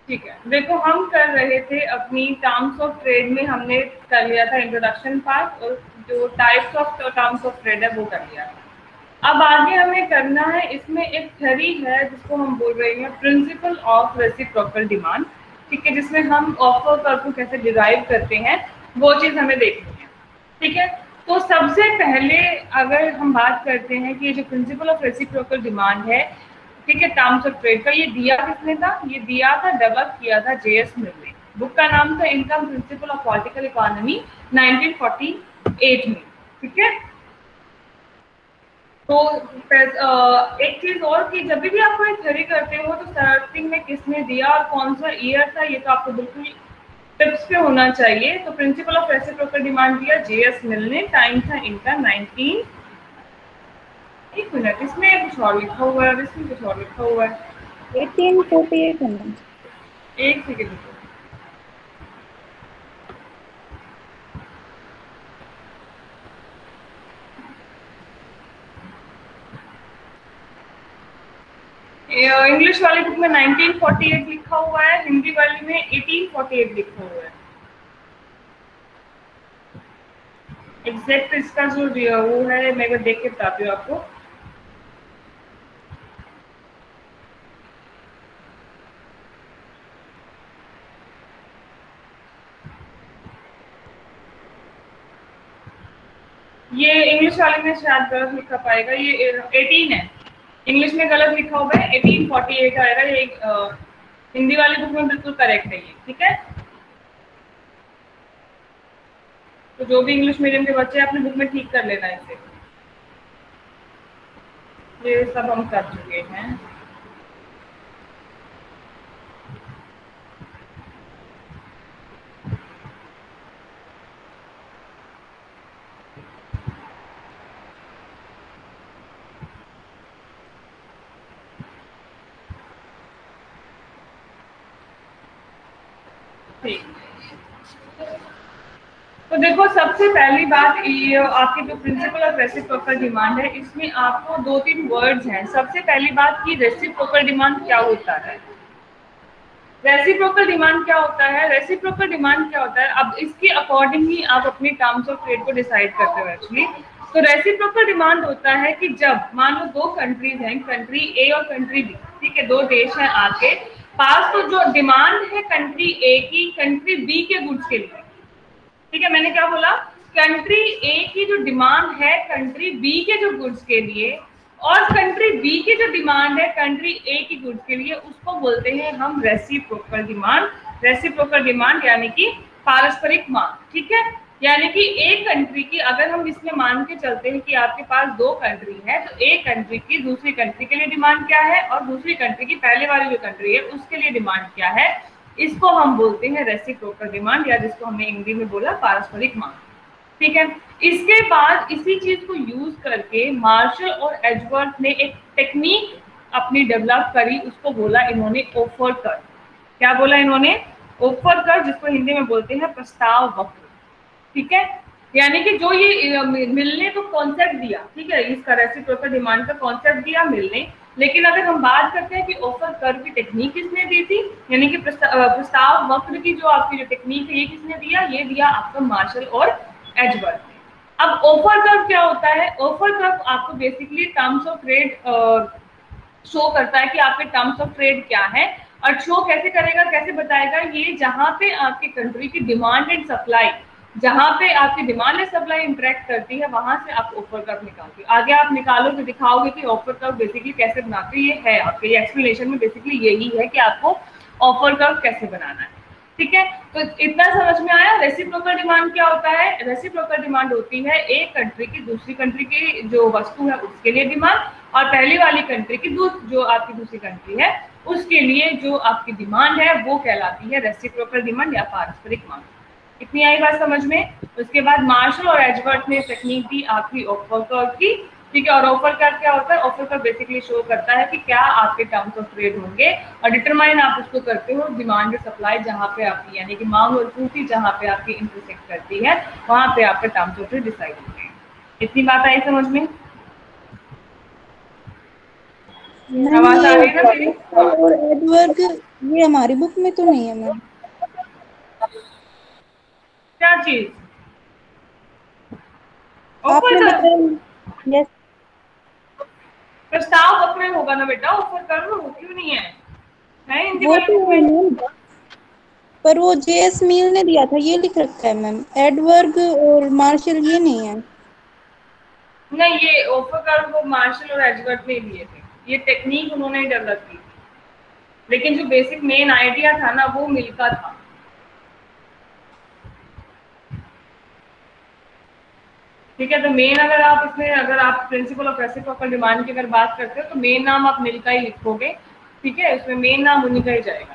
ठीक है, देखो हम कर रहे थे अपनी टर्म्स ऑफ ट्रेड में, हमने कर लिया था इंट्रोडक्शन पार्ट और जो types of terms of trade है वो कर लिया था। अब आगे हमें करना है, इसमें एक थ्योरी है जिसको हम बोल रहे हैं प्रिंसिपल ऑफ रेसिप्रोकल डिमांड। ठीक है, जिसमें हम ऑफर कर्व को कैसे डिराइव करते हैं वो चीज़ हमें देखनी है। ठीक है, तो सबसे पहले अगर हम बात करते हैं कि ये जो प्रिंसिपल ऑफ रेसिप्रोकल डिमांड है, ठीक है, टर्म्स ऑफ ट्रेड का, ये दिया किसने था? ये दिया था, डेवलप किया था जेएस मिल ने। बुक का नाम था income principle of political economy 1948 में। ठीक है, तो एक चीज और कि जब भी आप कोई थ्योरी करते हो तो स्टार्टिंग में किसने दिया और कौन सा ईयर था ये तो आपको बिल्कुल टिप्स पे होना चाहिए। तो प्रिंसिपल ऑफ रेसिप्रोकल डिमांड दिया जेएस मिल ने, टाइम था इनका 19, एक मिनट, इसमें कुछ और लिखा हुआ है, इसमें कुछ और लिखा हुआ है, 1848 है। एक सेकेंड, इंग्लिश वाली बुक में 1948 लिखा हुआ है, हिंदी वाली में 1848 लिखा हुआ है। एग्जैक्ट इसका जो वो है मैं देख के बताती हूँ आपको। ये इंग्लिश वाले में शायद गलत लिखा पाएगा, ये 18 है, इंग्लिश में गलत लिखा हुआ है, 1848 आएगा ये। हिंदी वाली बुक में बिल्कुल करेक्ट है ये। ठीक है, तो जो भी इंग्लिश मीडियम के बच्चे अपने बुक में ठीक कर लेना इसे। ये सब हम कर चुके हैं। तो देखो सबसे पहली बात, ये आपकी जो प्रिंसिपल ऑफ रेसिप्रोकल डिमांड है इसमें आपको 2-3 वर्ड्स हैं। सबसे पहली बात कि रेसिप्रोकल डिमांड क्या होता है। रेसिप्रोकल डिमांड क्या होता है? रेसिप्रोकल डिमांड क्या होता है, अब इसके अकॉर्डिंग ही आप अपनी टर्म्स ऑफ ट्रेड को डिसाइड करते हो एक्चुअली। तो रेसिप्रोकल डिमांड होता है कि जब मान लो दो कंट्रीज हैं, कंट्री ए और कंट्री बी, ठीक है, दो देश हैं आपके पास, तो जो डिमांड है कंट्री ए की कंट्री बी के गुड्स के लिए, ठीक है, मैंने क्या बोला, कंट्री ए की जो डिमांड है कंट्री बी के जो गुड्स के लिए, और कंट्री बी की जो डिमांड है कंट्री ए की गुड्स के लिए, उसको बोलते हैं हम रेसिप्रोकल डिमांड। रेसिप्रोकल डिमांड यानी कि पारस्परिक मांग। ठीक है, यानी कि एक कंट्री की, अगर हम इसमें मान के चलते हैं कि आपके पास दो कंट्री है, तो एक कंट्री की दूसरी कंट्री के लिए डिमांड क्या है और दूसरी कंट्री की पहले वाली जो कंट्री है उसके लिए डिमांड क्या है, इसको हम बोलते हैं रेसिप्रोकल डिमांड, या जिसको हमने हिंदी में बोला पारस्परिक मांग। ठीक है, इसके बाद इसी चीज को यूज करके मार्शल और एजवर्थ ने एक टेक्निक अपनी डेवलप करी, उसको बोला इन्होंने ऑफर कर्व। क्या बोला इन्होंने? ऑफर कर्व, जिसको हिंदी में बोलते हैं प्रस्ताव वक्र। ठीक है, यानी कि जो ये मिलने तो कॉन्सेप्ट दिया, ठीक है, इसका रेसिप्रोकल डिमांड का कॉन्सेप्ट दिया मिलने, लेकिन अगर हम बात करते हैं कि ऑफर कर्व की टेक्निक किसने दी थी, यानी कि प्रस्ताव वक्र की जो आपकी जो टेक्निक है ये किसने दिया? ये दिया आपका मार्शल और एजवर्थ ने। अब ऑफर कर्व क्या होता है? ऑफर कर्व आपको basically terms of trade show करता है कि आपके टर्म्स ऑफ ट्रेड क्या है, और शो कैसे करेगा, कैसे बताएगा? ये जहां पे आपकी कंट्री की डिमांड एंड सप्लाई, जहां पे आपकी डिमांड एंड सप्लाई इंटरेक्ट करती है, वहां से आप ऑफर कर्व निकालते हो। आगे आप निकालोगे, दिखाओगे कि ऑफर कर्व बेसिकली कैसे बनाते हो। ये है आपके एक्सप्लेनेशन में बेसिकली यही है कि आपको ऑफर कर्व कैसे बनाना है। ठीक है, तो इतना समझ में आया। रेसिप्रोकल डिमांड क्या होता है? रेसिप्रोकल डिमांड होती है एक कंट्री की दूसरी कंट्री की जो वस्तु है उसके लिए डिमांड, और पहली वाली कंट्री की जो आपकी दूसरी कंट्री है उसके लिए जो आपकी डिमांड है वो कहलाती है रेसिप्रोकल डिमांड या पारस्परिक मांग। इतनी आई बात समझ में? उसके बाद मार्शल और एजवर्थ ने टेक्निक दी आपकी ऑफर कर्व की। ठीक है, और ऑफर कर्व क्या होता है? ऑफर कर्व बेसिकली शो करता है कि क्या आपके टर्म्स ऑफ ट्रेड होंगे, और डिटरमाइन आप उसको करते हो डिमांड और सप्लाई, जहां पे आपकी यानी कि मांग और पूर्ति जहां पे आपकी इंटरसेक्ट करती है वहां पे आपके टर्म्स ऑफ ट्रेड डिसाइड होते हैं। इतनी बात आई समझ में? मैम आवाज आ ये रही है ना मेरी? पोस्टल और एडवर्ग ये हमारी बुक में तो नहीं है मैम। क्या चीज? आपने ऑफर? बताया। यस। प्रस्ताव पत्र में होगा ना बेटा, ऑफर कर लो, क्यों नहीं है हिंदी वो वाली तो बुक है में? मैम, पर वो जेएस मील ने दिया था ये लिख रखा है मैम, एडवर्ग और मार्शल ये नहीं है। नहीं, ये ऑफर कर वो मार्शल और एजवर्ट ने दिए थे, ये टेक्निक उन्होंने डेवलप की थी, लेकिन जो बेसिक मेन आइडिया था ना वो मिल्का था। ठीक है, तो मेन अगर आप इसमें अगर आप प्रिंसिपल ऑफ रेसिप्रोकल डिमांड की अगर बात करते हो तो मेन नाम आप मिल्का ही लिखोगे। ठीक है, इसमें मेन नाम उन्हीं का ही जाएगा।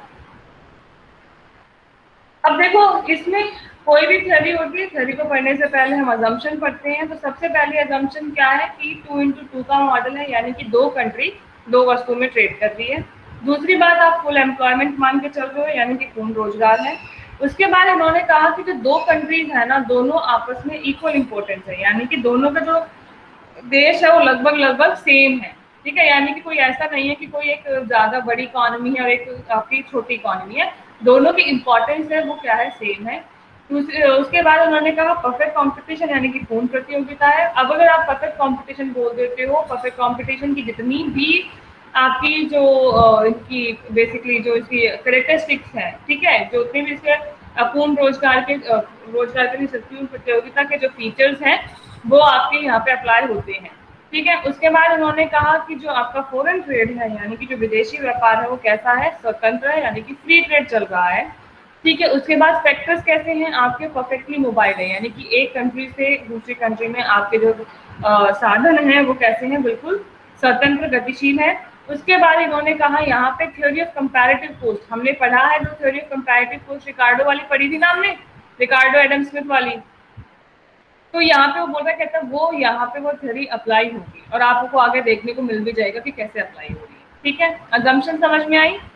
अब देखो, इसमें कोई भी थ्योरी होती है, थ्योरी को पढ़ने से पहले हम अजम्पशन पढ़ते हैं। तो सबसे पहले अजम्पशन क्या है कि 2x2 का मॉडल है, यानी कि दो कंट्री दो वस्तु में ट्रेड कर रही है। दूसरी बात, आप फुल एम्प्लॉयमेंट मान के चल रहे हो, यानी कि पूर्ण रोजगार है। उसके बाद इन्होंने कहा कि जो दो कंट्रीज है ना, दोनों आपस में इक्वल इंपॉर्टेंस है, यानी कि दोनों का जो देश है वो लगभग लगभग सेम है। ठीक है, यानी कि कोई ऐसा नहीं है कि कोई एक ज्यादा बड़ी इकोनॉमी है और एक काफी छोटी इकोनॉमी है, दोनों की इंपॉर्टेंस है वो क्या है, सेम है। उसके बाद उन्होंने कहा परफेक्ट कंपटीशन, यानी कि पूर्ण प्रतियोगिता है। अब अगर आप परफेक्ट कंपटीशन बोल देते हो, परफेक्ट कंपटीशन की जितनी भी आपकी जो इनकी बेसिकली जो इसकी करेक्टरिस्टिक्स है, ठीक है, जो उतनी भी इसके पूर्ण रोजगार के रोजगार के पूर्ण प्रतियोगिता के जो फीचर्स हैं वो आपके यहाँ पे अप्लाई होते हैं। ठीक है, उसके बाद उन्होंने कहा कि जो आपका फॉरेन ट्रेड है, यानी कि जो विदेशी व्यापार है वो कैसा है, स्वतंत्र है, यानी कि फ्री ट्रेड चल रहा है। ठीक है, उसके बाद फैक्टर्स कैसे हैं आपके, परफेक्टली मोबाइल है, यानी कि एक कंट्री से दूसरी कंट्री में आपके जो साधन है वो कैसे हैं, बिल्कुल स्वतंत्र गतिशील है। उसके बाद इन्होंने कहा यहाँ पे थ्योरी ऑफ कंपैरेटिव कॉस्ट हमने पढ़ा है, जो theory of comparative cost Ricardo वाली पढ़ी थी ना हमने, रिकार्डो एडम स्मिथ वाली। तो यहाँ पे वो बोल रहा है, कहता है वो यहाँ पे वो थ्योरी अप्लाई होगी और आपको आगे देखने को मिल भी जाएगा कि कैसे अप्लाई हो रही है। ठीक है, अजम्पशन समझ में आई?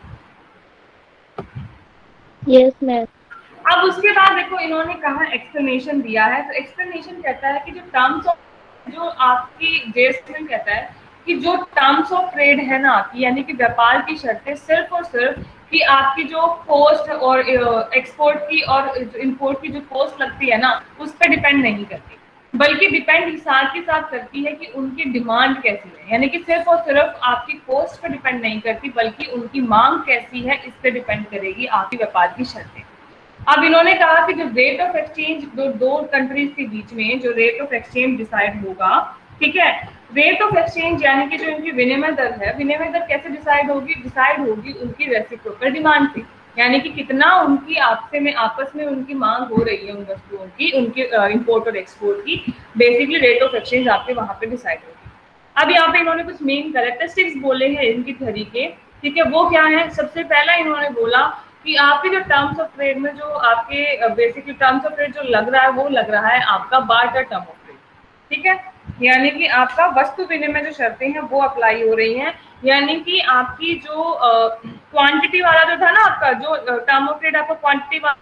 Yes ma'am. अब उसके बाद देखो इन्होंने कहा एक्सप्लेनेशन दिया है, तो एक्सप्लेनेशन कहता है कि जो टर्म्स ऑफ जो आपकी जेएसएम कहता है कि जो टर्म्स ऑफ ट्रेड है ना आपकी, यानी कि व्यापार की शर्तें सिर्फ और सिर्फ कि आपकी जो कॉस्ट और एक्सपोर्ट की और इंपोर्ट की जो कॉस्ट लगती है ना उस पर डिपेंड नहीं करती, बल्कि डिपेंड साथ ही साथ करती है कि उनकी डिमांड कैसी है, यानी कि सिर्फ और सिर्फ आपकी कॉस्ट पर डिपेंड नहीं करती बल्कि उनकी मांग कैसी है इस पर डिपेंड करेगी आपकी व्यापार की शर्तें। अब इन्होंने कहा कि जो रेट ऑफ एक्सचेंज दो कंट्रीज के बीच में जो रेट ऑफ एक्सचेंज डिसाइड होगा, ठीक है, रेट ऑफ एक्सचेंज यानी कि जो इनकी विनिमय दर है, विनिमय दर कैसे डिसाइड होगी उनकी रेसिप्रोकल डिमांड से, यानी कि कितना उनकी आपस में उनकी मांग हो रही है उन वस्तुओं की, उनके इंपोर्ट और एक्सपोर्ट की, बेसिकली रेट ऑफ एक्सचेंज आपके वहां पे डिसाइड होगी। अब यहाँ पे इन्होंने कुछ मेन कैरेक्टरिस्टिक्स बोले हैं इनकी थ्योरी के, ठीक है, वो क्या है, सबसे पहला इन्होंने बोला कि आपके जो टर्म्स ऑफ ट्रेड में जो आपके बेसिकली टर्म्स ऑफ ट्रेड जो लग रहा है वो लग रहा है आपका बार्टर टर्म ऑफ ट्रेड। ठीक है, यानी कि आपका वस्तु विनिमय जो शर्तें हैं वो अप्लाई हो रही हैं, यानी कि आपकी जो क्वांटिटी वाला जो था ना आपका जो टर्म ऑफ ट्रेड आपका क्वांटिटी वाला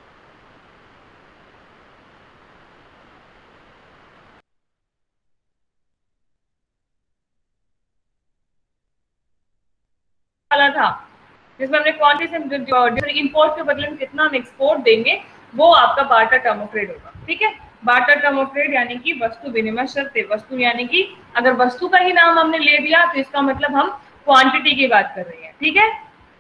था, जिसमें हमने क्वांटिटी से इंपोर्ट के बदले में कितना हम एक्सपोर्ट देंगे वो आपका बार्टर टर्म ऑफ ट्रेड होगा। ठीक है, बार्टर टर्म ऑफ ट्रेड यानी कि वस्तु विनिमय शर्तें, वस्तु यानी कि अगर वस्तु का ही नाम हमने ले दिया तो इसका मतलब हम क्वांटिटी की बात कर रहे हैं। ठीक है,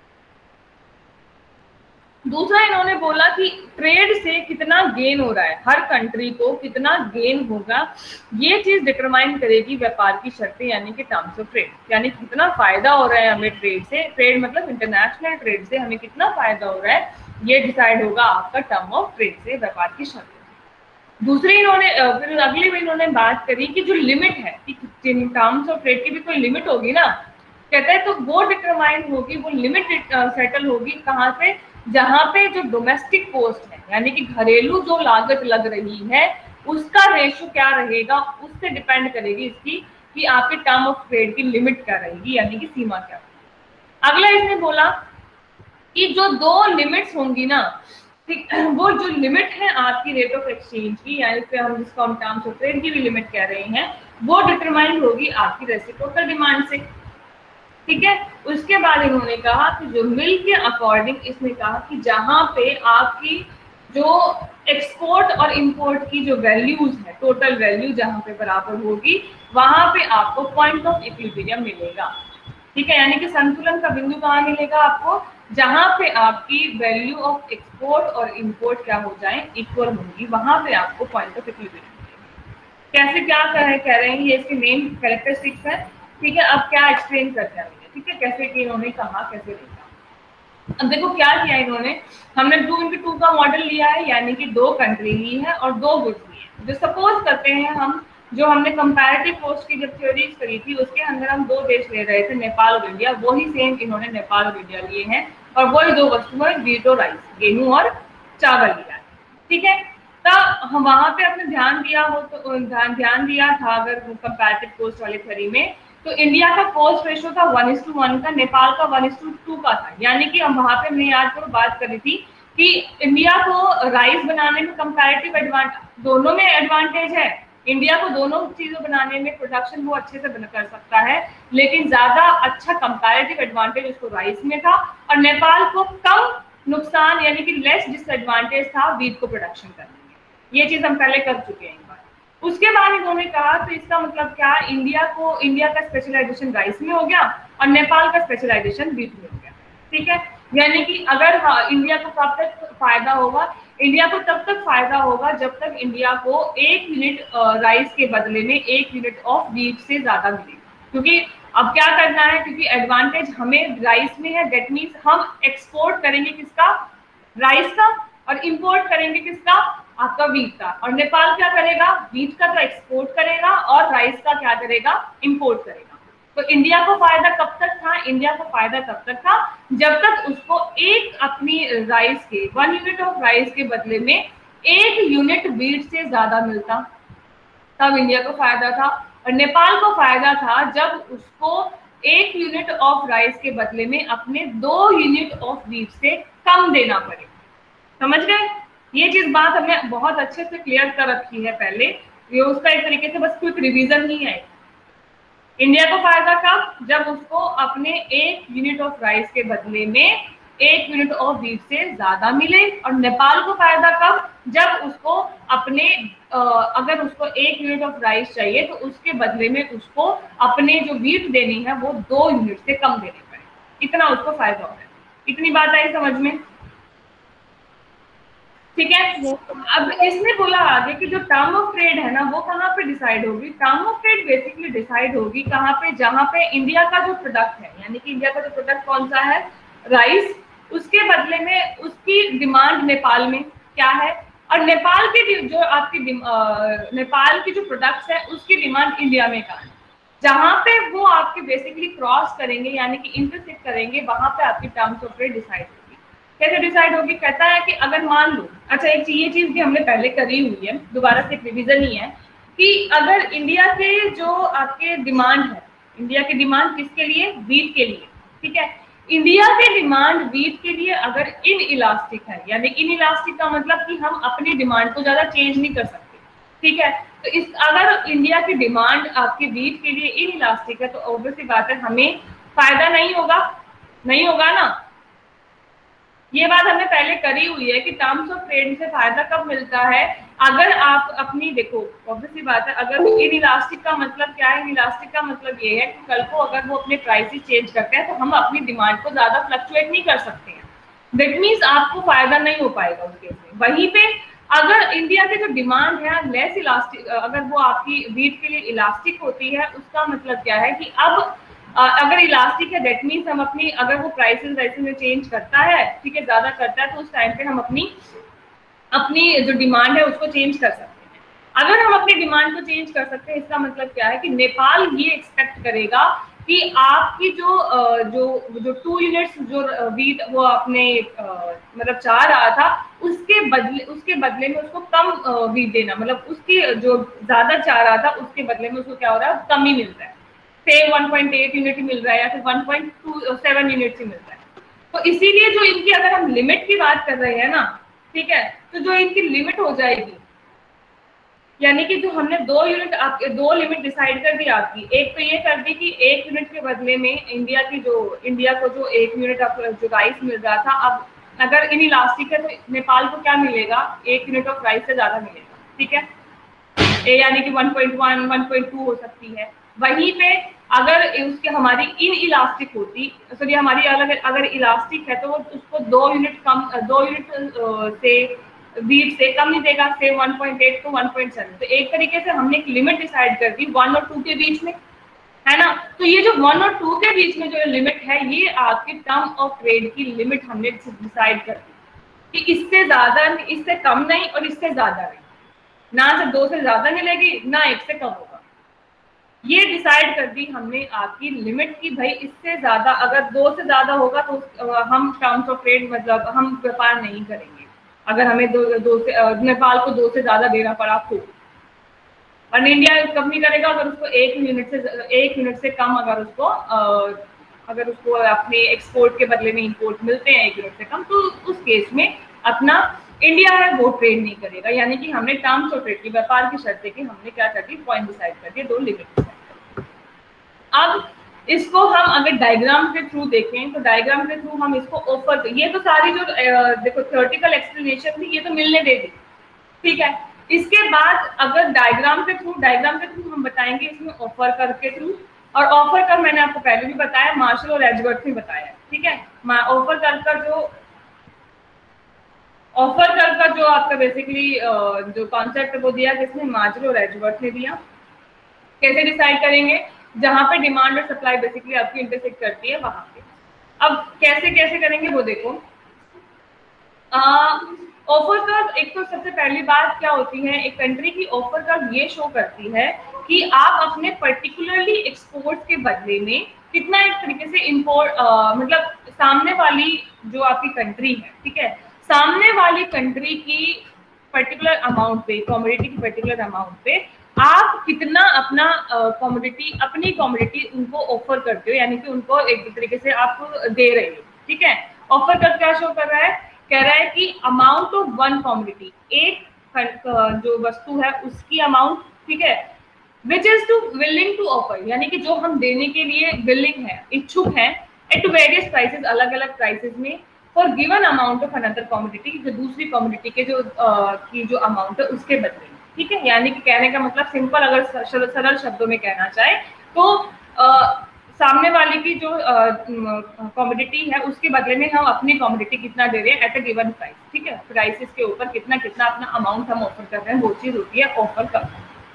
दूसरा इन्होंने बोला कि ट्रेड से कितना गेन हो रहा है, हर कंट्री को कितना गेन होगा, ये चीज डिटरमाइन करेगी व्यापार की शर्तें यानी कि टर्म्स ऑफ ट्रेड, यानी कितना फायदा हो रहा है हमें ट्रेड से, ट्रेड मतलब इंटरनेशनल ट्रेड से हमें कितना फायदा हो रहा है, ये डिसाइड होगा आपका टर्म ऑफ ट्रेड से, व्यापार की शर्तें। दूसरी इन्होंने फिर अगली में इन्होंने बात करी कि जो लिमिट है कि टर्म्स ऑफ ट्रेड की भी कोई लिमिट होगी ना, कहता है तो वो डिटरमाइन होगी, वो लिमिट सेटल होगी कहाँ पे, जहां पे जो डोमेस्टिक कॉस्ट है यानी कि घरेलू जो लागत लग रही है उसका रेशो क्या रहेगा, उससे डिपेंड करेगी इसकी कि आपके टर्म ऑफ ट्रेड की लिमिट क्या रहेगी, यानी कि सीमा क्या होगी। अगला इसने बोला कि जो दो लिमिट्स होंगी ना, ठीक, वो जो लिमिट है आपकी रेट ऑफ एक्सचेंज की, यानी फिर हम जिसको हम टर्म्स ऑफ ट्रेड की भी लिमिट कह रहे हैं, वो डिटरमाइन होगी आपकी रेसिप्रोकल डिमांड से। ठीक है। उसके बाद इन्होंने कहा कि जो मिल के अकॉर्डिंग, इसने कहा कि जहां पे आपकी जो एक्सपोर्ट और इंपोर्ट की जो वैल्यूज है, टोटल वैल्यू जहां पे बराबर होगी, वहां पे आपको पॉइंट ऑफ इक्विलिब्रियम मिलेगा। ठीक है, यानी कि संतुलन का बिंदु कहाँ मिलेगा आपको, जहां पे आपकी वैल्यू ऑफ एक्सपोर्ट और इंपोर्ट क्या हो जाए, इक्वल होगी, वहां पे आपको पॉइंट ऑफ इक्विलिब्रियम। कैसे क्या कह रहे हैं, ये इसके मेन कैरेक्टरिस्टिक्स है। ठीक है, अब क्या एक्सप्लेन करते हैं, ठीक है, कैसे कि इन्होंने कहा, कैसे लिखा। अब देखो क्या किया इन्होंने, हमने 2x2 का मॉडल लिया है, यानी कि 2 कंट्री ली है और 2 गुड्स लिए हैं। जो सपोज करते हैं हम, जो हमने कंपैरेटिव कॉस्ट की जब थ्योरीज करी थी, उसके अंदर हम 2 देश ले रहे थे, नेपाल और इंडिया। वही सेम इन्होंने नेपाल और इंडिया लिए हैं, और वही 2 वस्तुएं, व्हीट और राइस, गेहूं और चावल लिया है। ठीक है, तब हम वहां पे अपने ध्यान दिया हो तो ध्यान दिया था, अगर कंपैरेटिव कॉस्ट वाली थ्योरी में, तो इंडिया का कॉस्ट रेशो था 1:1 का, नेपाल का 1:2 का था। यानी कि हम वहां पे, मैं याद करो बात करी थी कि इंडिया को राइस बनाने में कंपैरेटिव एडवांटेज, दोनों में एडवांटेज है। इंडिया को दोनों चीजों बनाने में, प्रोडक्शन वो अच्छे से कर सकता है, लेकिन ज्यादा अच्छा कंपैरेटिव एडवांटेज उसको राइस में था, और नेपाल को कम नुकसान यानी कि लेस डिसएडवांटेज था वीट को प्रोडक्शन करने में। ये चीज हम पहले कर चुके हैं एक बार। उसके बाद इन्होंने कहा, तो इसका मतलब क्या, इंडिया का स्पेशलाइजेशन राइस में हो गया और नेपाल का स्पेशलाइजेशन वीट में हो गया। ठीक है, यानी कि अगर इंडिया को कब तक फायदा होगा, इंडिया को तब तक फायदा होगा जब तक इंडिया को 1 यूनिट राइस के बदले में 1 यूनिट ऑफ वीट से ज्यादा मिलेगा। क्योंकि अब क्या करना है, क्योंकि एडवांटेज हमें राइस में है, दैट मीन्स हम एक्सपोर्ट करेंगे किसका, राइस का, और इंपोर्ट करेंगे किसका, आपका वीट का। और नेपाल क्या करेगा, वीट का तो एक्सपोर्ट करेगा और राइस का क्या करेगा, इंपोर्ट करेगा। तो इंडिया को फायदा कब तक था, इंडिया को फायदा तब तक था जब तक उसको एक अपनी राइस के 1 यूनिट ऑफ राइस के बदले में 1 यूनिट वीट से ज्यादा मिलता, तब इंडिया को फायदा था। और नेपाल को फायदा था जब उसको 1 यूनिट ऑफ राइस के बदले में अपने 2 यूनिट ऑफ वीट से कम देना पड़े। समझ गए, ये चीज बात हमने बहुत अच्छे से क्लियर कर रखी है पहले, ये उसका एक तरीके से बस क्विक रिवीजन ही है। इंडिया को फायदा कब, जब उसको अपने 1 यूनिट ऑफ राइस के बदले में 1 यूनिट ऑफ वीट से ज्यादा मिले। और नेपाल को फायदा कब, जब उसको अपने अगर उसको 1 यूनिट ऑफ राइस चाहिए तो उसके बदले में उसको अपने जो वीट देनी है वो 2 यूनिट से कम देनी पड़े, इतना उसको फायदा होगा। इतनी बात आई समझ में, ठीक है। अब इसने बोला आगे कि जो टर्म ऑफ ट्रेड है ना, वो कहाँ पे डिसाइड होगी, term of trade basically decide होगी कहाँ पे, जहाँ पे इंडिया का जो प्रोडक्ट है, यानी कि इंडिया का जो प्रोडक्ट कौन सा है, राइस, उसके बदले में उसकी डिमांड नेपाल में क्या है, और नेपाल की जो आपकी नेपाल की जो प्रोडक्ट्स है उसकी डिमांड इंडिया में कहाँ है। जहाँ पे वो आपके बेसिकली क्रॉस करेंगे यानी कि इंटरसेक्ट करेंगे, वहां पे आपकी टर्म्स ऑफ ट्रेड डिसाइड होगी। कैसे डिसाइड होगी, कहता है कि अगर मान लो, अच्छा एक ये चीज भी हमने पहले करी हुई है, दोबारा से एक रिवीजन ही है, कि अगर इंडिया के जो आपके डिमांड है, इंडिया की डिमांड किसके लिए, वीट के लिए, ठीक है, इंडिया की डिमांड वीट के लिए अगर इन इलास्टिक है, यानी इन इलास्टिक का मतलब कि हम अपनी डिमांड को ज्यादा चेंज नहीं कर सकते, ठीक है, तो इस अगर इंडिया की डिमांड आपके वीट के लिए इन इलास्टिक है तो ऑब्वियसली बात है हमें फायदा नहीं होगा ना। ये बात हमने पहले करी हुई है कि टर्म्स ऑफ ट्रेड से फायदा कब मिलता है, अगर आप अपनी, देखो ऑब्वियसली बात है, अगर इन इलास्टिक का मतलब क्या है, इन इलास्टिक का मतलब ये है कि कल को अगर वो अपने प्राइसेस चेंज करते हैं तो हम अपनी डिमांड को ज्यादा फ्लक्चुएट नहीं कर सकते हैं, दैट मीन्स आपको फायदा नहीं हो पाएगा उस केस में। वहीं पे अगर इंडिया की जो डिमांड है लेस इलास्टिक, अगर वो आपकी वीट के लिए इलास्टिक होती है, उसका मतलब क्या है कि अब अगर इलास्टिक है दैट मीन्स हम अपनी, अगर वो प्राइसेस वैसे में चेंज करता है, ठीक है, ज्यादा करता है, तो उस टाइम पे हम अपनी जो डिमांड है उसको चेंज कर सकते हैं। अगर हम अपनी डिमांड को चेंज कर सकते हैं, इसका मतलब क्या है कि नेपाल ये एक्सपेक्ट करेगा कि आपकी जो 2 यूनिट्स जो वीट वो अपने मतलब चाह रहा था, उसके बदले में उसको कम वीट देना, मतलब उसकी जो ज्यादा चाह रहा था उसके बदले में उसको क्या हो रहा है, कम ही मिलता है, से 1.8 यूनिट ही मिल रहा है या फिर 1.27 यूनिट ही मिल रहा है। तो इसीलिए जो इनकी, अगर हम लिमिट की बात कर रहे हैं ना, ठीक है, तो जो इनकी लिमिट हो जाएगी, यानी कि जो हमने 2 यूनिट आपके 2 लिमिट डिसाइड कर दी आपकी, एक तो ये कर दी कि 1 यूनिट के बदले में इंडिया को जो 1 यूनिट ऑफ जो राइस मिल रहा था, अब अगर इन इलास्टिक है तो नेपाल को क्या मिलेगा, 1 यूनिट ऑफ राइस से ज्यादा मिलेगा, ठीक है, यानी कि 1.1 1.2 हो सकती है। वहीं पे अगर उसके हमारी इन इलास्टिक होती, सॉरी हमारी अलग अगर इलास्टिक है तो वो उसको 2 यूनिट से वीट से कम नहीं देगा, से 1.8 to 1.7। तो एक तरीके से हमने एक लिमिट डिसाइड कर दी 1 और 2 के बीच में, है ना। तो ये जो 1 और 2 के बीच में जो लिमिट है, ये आपकी टर्म ऑफ ट्रेड की लिमिट हमने डिसाइड कर दी कि इससे ज्यादा, इससे कम नहीं और इससे ज्यादा नहीं, ना से 2 से ज्यादा मिलेगी ना 1 से कम होगा। ये डिसाइड कर दी हमने आपकी लिमिट की भाई इससे ज्यादा, अगर 2 से ज्यादा होगा तो हम टर्म्स ऑफ ट्रेड मतलब हम व्यापार नहीं करेंगे, अगर हमें दो से नेपाल को 2 से ज्यादा देना पड़ा तो। और इंडिया कब नहीं करेगा अगर उसको 1 यूनिट से कम अगर उसको अपने एक्सपोर्ट के बदले में इंपोर्ट मिलते हैं 1 यूनिट से कम, तो उस केस में अपना इंडिया है वो ट्रेड नहीं करेगा। यानी कि हमने टर्म्स ऑफ ट्रेड की, व्यापार की शर्तें की हमने क्या कर दी, पॉइंट डिसाइड कर दिए, 2 लिमिट डिसाइड कर दी। अब इसको हम अगर डायग्राम के थ्रू देखें तो डायग्राम के थ्रू हम इसको ऑफर, ये तो सारी जो देखो थ्योरेटिकल एक्सप्लेनेशन थी ये तो मिलने देगी, ठीक है। इसके बाद अगर डायग्राम के थ्रू हम बताएंगे इसमें ऑफर कर के थ्रू, और ऑफर कर मैंने आपको पहले भी बताया, मार्शल और एजवर्थ ने बताया, ठीक है। ऑफर कर जो आपका बेसिकली जो कॉन्सेप्ट है वो दिया किसने, मार्शल और एजवर्थ ने दिया। कैसे डिसाइड करेंगे, जहां पे डिमांड और सप्लाई बेसिकली आपकी इंटरसेक्ट करती है वहां पे। अब कैसे करेंगे वो देखो। ऑफर कर्व, एक तो सबसे पहली बात क्या होती है, एक कंट्री की ऑफर कर्व ये शो करती है कि आप अपने पर्टिकुलरली एक्सपोर्ट के बदले में कितना एक तरीके से इंपोर्ट मतलब सामने वाली जो आपकी कंट्री है, ठीक है, सामने वाली कंट्री की पर्टिकुलर अमाउंट पे, कमोडिटी की पर्टिकुलर अमाउंट पे आप कितना अपना अपनी कमोडिटी उनको ऑफर करते हो, यानी कि उनको एक तरीके से आप दे रहे हो, ठीक है। ऑफर कर क्या शो कर रहा है, कह रहा है कि अमाउंट ऑफ वन कमोडिटी, एक जो वस्तु है उसकी अमाउंट, ठीक है, which is to willing to offer, यानी कि जो हम देने के लिए विलिंग है, इच्छुक है, एट वेरियस प्राइसेस, अलग अलग प्राइसेस में, for given amount of another commodity, जो दूसरी कमोडिटी के जो अमाउंट है उसके बदले में, ठीक है। यानी कि कहने का मतलब सिंपल अगर सरल शब्दों में कहना चाहे तो सामने वाले की जो कमोडिटी है उसके बदले में हम अपनी कमोडिटी कितना दे रहे हैं एट अ गिवन प्राइस, ठीक है, प्राइसेस के ऊपर कितना अपना अमाउंट हम ऑफर कर रहे हैं, वो चीज होती है ऑफर कर।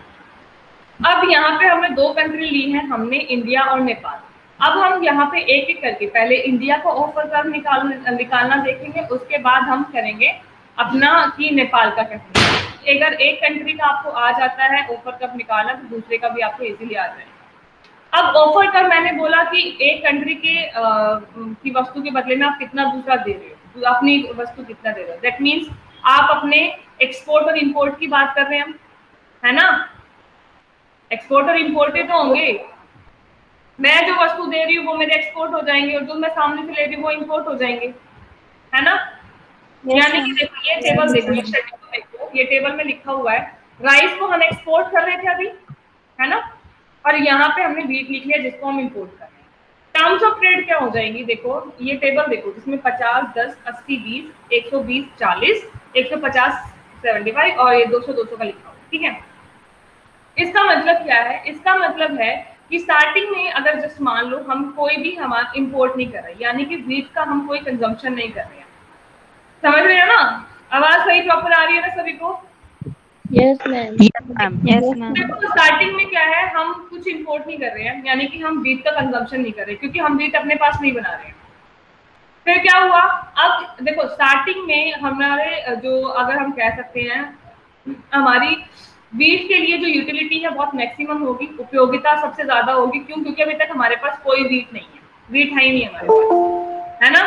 अब यहाँ पे हमने 2 कंट्री ली हैं, हमने इंडिया और नेपाल। अब हम यहाँ पे एक एक करके पहले इंडिया को ऑफर कर निकालना देखेंगे, उसके बाद हम करेंगे अपना कि नेपाल का कैसे। अगर एक कंट्री का आपको आ जाता है ऑफर कब निकालना तो दूसरे का भी आपको इजीली आ जाएगा। अब ऑफर कर मैंने बोला कि एक कंट्री की वस्तु के बदले में आप कितना दूसरा दे रहे हो, तो अपनी वस्तु कितना दे रहे हो, दैट मीन्स आप अपने एक्सपोर्ट और इंपोर्ट की बात कर रहे हैं हम, है ना, एक्सपोर्ट और इंपोर्ट तो होंगे, मैं जो वस्तु दे रही हूँ वो मेरे एक्सपोर्ट हो जाएंगे और जो मैं सामने से ले रही हूँ वो इंपोर्ट हो जाएंगे, है ना। यानी कि देखो ये टेबल देखो, ये टेबल में लिखा हुआ है, राइस को हम एक्सपोर्ट कर रहे थे अभी, है ना, और यहाँ पे हमने व्हीट लिख लिया जिसको हम इंपोर्ट कर रहे हैं। टर्म्स ऑफ ट्रेड क्या हो जाएंगी, देखो ये टेबल देखो जिसमें 50 10 80 20 120 40 150 75 और ये 200 200 का लिखा हुआ, ठीक है। इसका मतलब क्या है, इसका मतलब है कि स्टार्टिंग में अगर जस्ट मान लो हम कोई भी हमारा इंपोर्ट नहीं कर रहे, यानी कि व्हीट का हम कोई कंजम्पशन नहीं कर रहे हैं, समझ रहे हैं ना, आवाज सही प्रॉपर आ रही है ना सभी को? Yes ma'am, yes ma'am. देखो स्टार्टिंग में क्या है, हम कुछ इंपोर्ट नहीं कर रहे हैं, यानी कि हम व्हीट का कंजम्पशन नहीं कर रहे क्योंकि हम व्हीट अपने पास नहीं बना रहे हैं। फिर क्या हुआ, अब देखो स्टार्टिंग में हमारे जो अगर हम कह सकते हैं हमारी व्हीट के लिए जो यूटिलिटी है बहुत मैक्सिमम होगी, उपयोगिता सबसे ज्यादा होगी, क्यों, क्योंकि अभी तक हमारे पास कोई व्हीट नहीं है, व्हीट है ही नहीं हमारे पास, है ना।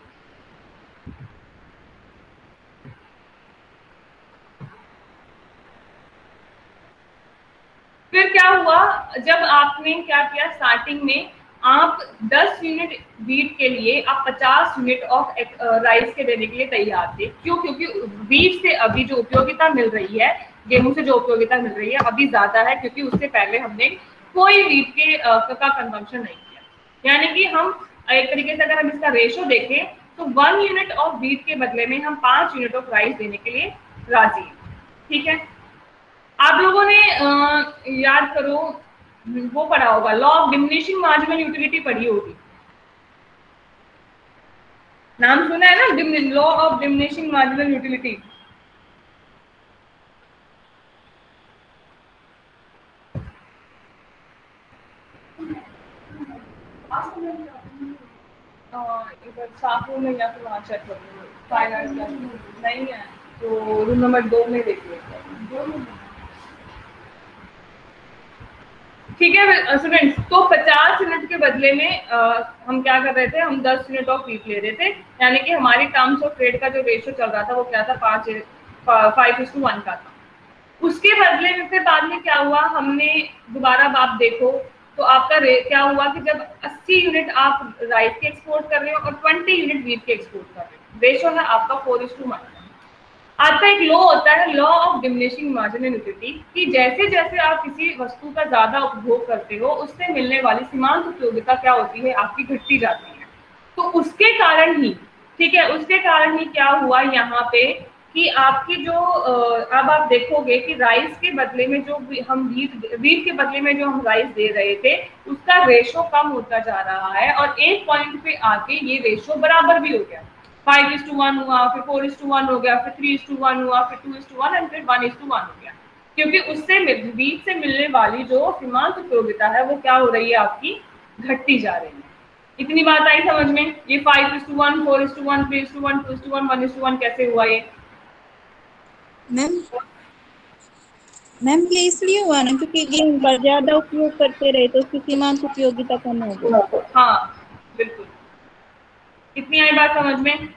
फिर क्या हुआ, जब आपने क्या किया, स्टार्टिंग में आप 10 यूनिट व्हीट के लिए आप 50 यूनिट ऑफ राइस के देने के लिए तैयार थे, क्यों, क्योंकि व्हीट से अभी जो उपयोगिता मिल रही है गेहूं से जो उपयोगिता मिल रही है अभी ज्यादा है, क्योंकि उससे पहले हमने कोई वीट के का कंजम्पशन नहीं किया। यानी कि हम एक तरीके से अगर हम इसका रेशो देखें तो 1 यूनिट ऑफ वीट के बदले में हम 5 यूनिट ऑफ राइस देने के लिए राजी हैं। ठीक है, आप लोगों ने याद करो वो पढ़ा होगा, law of diminishing marginal utility पढ़ी होगी, नाम सुना है ना, law of diminishing marginal utility. इधर साफ रूम में या फिर वहाँ चेक कर लो, फाइनेंस नहीं है तो रूम नंबर 2 में देखिए। ठीक है स्टूडेंट्स, तो 50 यूनिट के बदले में हम क्या कर रहे थे, हम 10 यूनिट ऑफ वीट ले रहे थे, यानी कि हमारी टर्म्स ऑफ ट्रेड का जो रेशियो चल रहा था वो क्या था, 5:1 का था। उसके बदले में फिर बाद में क्या हुआ, हमने दोबारा आप देखो तो आपका क्या हुआ कि जब 80 यूनिट आप राइस के एक्सपोर्ट कर रहे हो और 20 यूनिट वीट के एक्सपोर्ट कर रहे हो, रेशियो है आपका 4:1। आपका एक लॉ होता है, law of diminishing marginal utility, कि जैसे जैसे आप किसी वस्तु का ज्यादा उपभोग करते हो उससे मिलने वाली सीमांत उपयोगिता क्या होती है, आपकी घटती जाती है। तो उसके कारण ही, ठीक है, उसके कारण ही क्या हुआ यहाँ पे कि आपकी जो अब आप देखोगे कि राइस के बदले में जो हम वीट के बदले में जो हम राइस दे रहे थे उसका रेशो कम होता जा रहा है, और एक पॉइंट पे आके ये रेशो बराबर भी हो गया, 5:1 हुआ, फिर 4:1 हो गया, फिर 3:1 हुआ, फिर 2:1 एंड फिर 1:1 हो गया, क्योंकि उससे वीट से मिलने वाली जो सीमांत उपयोगिता है वो क्या हो रही है, आपकी घटती जा रही है। इतनी बात आई समझ में? ये 5:1, 4:1, 3:1, 2:1, 1:1 कैसे हुआ ये? मैम ये इसलिए हुआ ना क्योंकि गेहूं का ज्यादा उपयोग करते रहे तो उसकी सीमांत उपयोगिता कम हो गई। हाँ बिल्कुल, इतनी आई बात समझ में?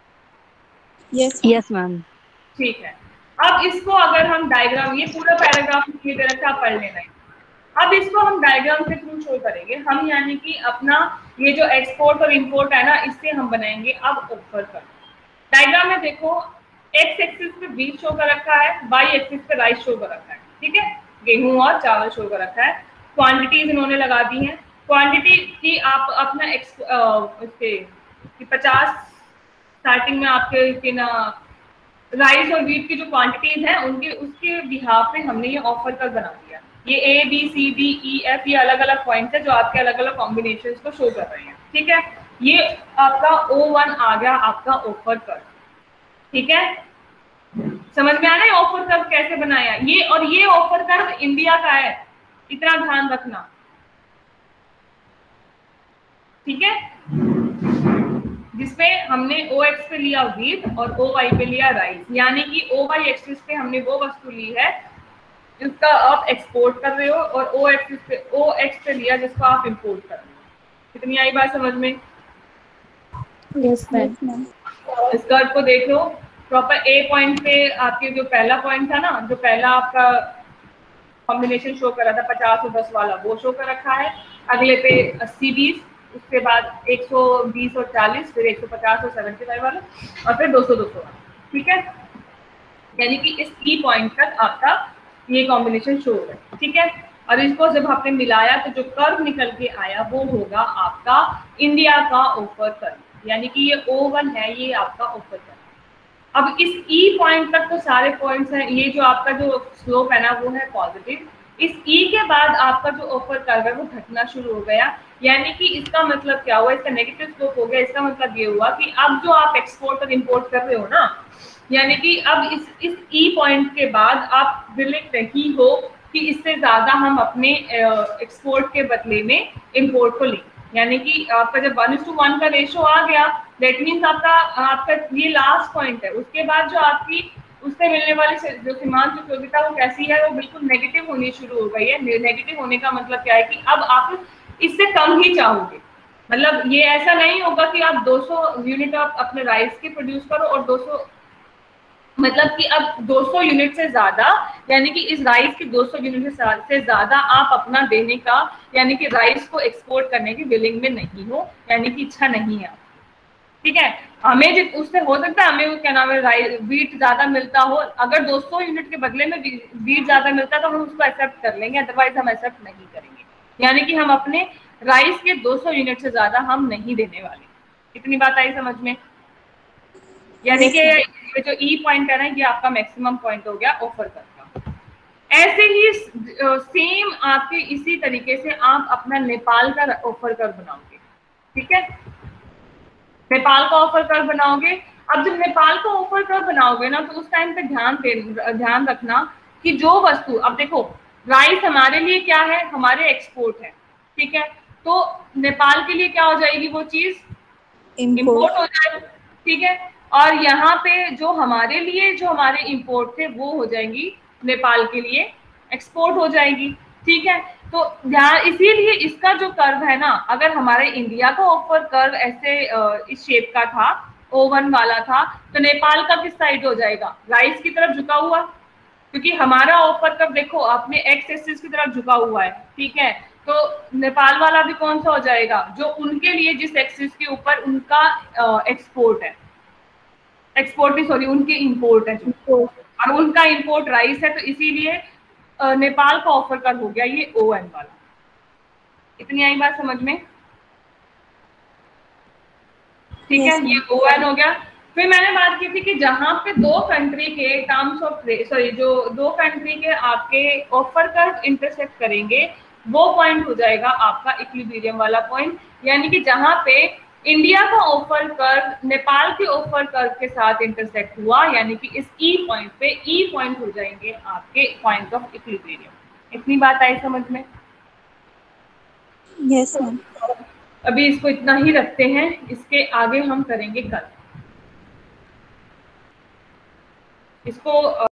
Yes ma'am. ठीक है, अब इसको अगर हम डायग्राम, ये पूरा पैराग्राफ की तरह से आप पढ़ लेना है, अब इसको हम डायग्राम के थ्रू शो करेंगे हम, यानी कि अपना ये जो एक्सपोर्ट और इंपोर्ट है ना, इससे हम बनाएंगे अब ऑफर कर। डायग्राम में देखो, एक्स एक्सिस पे वीट शो कर रखा है, वाई एक्सिस पे राइस शो कर रखा है, ठीक है, गेहूं और चावल शो कर रखा है, क्वांटिटीज इन्होंने लगा दी हैं। क्वांटिटी की आप अपना उसके 50 स्टार्टिंग में आपके ना राइस और वीट की जो क्वांटिटीज हैं उनके उसके बिहाफ में हमने ये ऑफर कर बना दिया। ये A B C D E F ये अलग अलग पॉइंट्स है जो आपके अलग अलग कॉम्बिनेशंस को शो कर रहे हैं, ठीक है। ये आपका O1 आ गया, आपका ऑफर कर, ठीक है, समझ में आ रहा है ऑफर कर्व कैसे बनाया ये? और ये ऑफर कर्व इंडिया का है, इतना ध्यान रखना, ठीक है, जिसमें हमने OX पे लिया वीट और OY पे लिया राइस, यानी कि OY एक्सिस पे हमने वो वस्तु ली है जिसका आप एक्सपोर्ट कर रहे हो और OX पे लिया जिसको आप इंपोर्ट कर रहे हो। कितनी आई बात समझ में? Yes ma'am. इस कर्व को देख लो प्रॉपर। ए पॉइंट पे आपके जो पहला पॉइंट था ना, जो पहला आपका कॉम्बिनेशन शो कर रहा था 50 और 10 वाला, वो शो कर रखा है। अगले पे 80-20, उसके बाद 120 और 40, फिर 150 और 75 वाला, और फिर 200-200 वाला, ठीक है। यानी कि इस ई पॉइंट तक आपका ये कॉम्बिनेशन शो हो रहा है, ठीक है। और इसको जब आपने मिलाया तो जो कर्व निकल के आया वो होगा आपका इंडिया का ऑफर कर्व, यानी कि ये O1 है, ये आपका ऑफर कर्व। अब इस ई पॉइंट तक तो सारे पॉइंट्स हैं, ये जो आपका जो स्लोप है ना वो है पॉजिटिव। इस ई के बाद आपका जो ऑफर कर्व है वो घटना शुरू हो गया, यानी कि इसका मतलब क्या हुआ, इसका नेगेटिव स्लोप हो गया। इसका मतलब ये हुआ कि अब जो आप एक्सपोर्ट और इंपोर्ट कर रहे हो ना, यानी कि अब इस ई पॉइंट के बाद आप विलिंग नहीं हो कि इससे ज्यादा हम अपने एक्सपोर्ट के बदले में इंपोर्ट को लें, यानी कि आपका जब 1:1 का रेशो आ गया, दैट मीन्स आपका ये लास्ट पॉइंट है। उसके बाद जो आपकी उससे मिलने वाली जो सीमांत उपयोगिता वो कैसी है, वो बिल्कुल नेगेटिव होनी शुरू हो गई है। नेगेटिव होने का मतलब क्या है कि अब आप इससे कम ही चाहोगे, मतलब ये ऐसा नहीं होगा कि आप 200 यूनिट आप अपने राइस के प्रोड्यूस करो और 200 मतलब कि अब 200 यूनिट से ज्यादा, यानी कि इस राइस की 200 यूनिट से ज्यादा आप अपना देने का, यानी कि राइस को एक्सपोर्ट करने की विलिंग में नहीं हो, यानी कि इच्छा नहीं है। ठीक है, हमें उससे हो सकता है हमें वो क्या नाम है वीट ज्यादा मिलता हो, अगर 200 यूनिट के बदले में वीट ज्यादा मिलता है तो हम उसको एक्सेप्ट कर लेंगे, अदरवाइज हम एक्सेप्ट नहीं करेंगे। यानी कि हम अपने राइस के 200 यूनिट से ज्यादा हम नहीं देने वाले। इतनी बात आई समझ में? यानी कि ये जो ई पॉइंट है ना, ये आपका मैक्सिमम पॉइंट हो गया ऑफर कर का। ऐसे ही सेम आपके इसी तरीके से आप अपना नेपाल का ऑफर कर बनाओगे। ठीक है, नेपाल का ऑफर कर बनाओगे। अब जब नेपाल का ऑफर कर बनाओगे ना, तो उस टाइम पे ध्यान रखना कि जो वस्तु, अब देखो राइस हमारे लिए क्या है, हमारे एक्सपोर्ट है। ठीक है, तो नेपाल के लिए क्या हो जाएगी वो चीज, इम्पोर्ट हो जाएगी। ठीक है, और यहाँ पे जो हमारे लिए जो हमारे इम्पोर्ट थे वो हो जाएंगी नेपाल के लिए एक्सपोर्ट हो जाएगी। ठीक है, तो ध्यान, इसीलिए इसका जो कर्व है ना, अगर हमारे इंडिया का ऑफर कर्व ऐसे इस शेप का था, O1 वाला था, तो नेपाल का किस साइड हो जाएगा, राइस की तरफ झुका हुआ, क्योंकि हमारा ऑफर कर्व देखो अपने एक्स एक्सिस की तरफ झुका हुआ है। ठीक है, तो नेपाल वाला भी कौन सा हो जाएगा, जो उनके लिए जिस एक्सिस के ऊपर उनका एक्सपोर्ट है, एक्सपोर्ट नहीं सॉरी उनके इंपोर्ट है जो, और उनका इंपोर्ट राइस है, तो इसीलिए नेपाल का ऑफर कर हो गया ये ON वाला। इतनी आई बात समझ में? ठीक है, ये ON हो गया। फिर मैंने बात की थी कि जहां पे दो कंट्री के टर्म्स ऑफ सॉरी जो दो कंट्री के आपके ऑफर कर्व इंटरसेक्ट करेंगे, वो पॉइंट हो जाएगा आपका इक्विलिब्रियम वाला पॉइंट। यानी कि जहां पे इंडिया का ऑफर कर्व नेपाल के ऑफर कर्व के साथ इंटरसेक्ट हुआ, यानी कि इस ई पॉइंट पे ई पॉइंट हो जाएंगे आपके पॉइंट ऑफ इक्विलिब्रियम। इतनी बात आई समझ में? Yes ma'am. अभी इसको इतना ही रखते हैं, इसके आगे हम करेंगे कल इसको।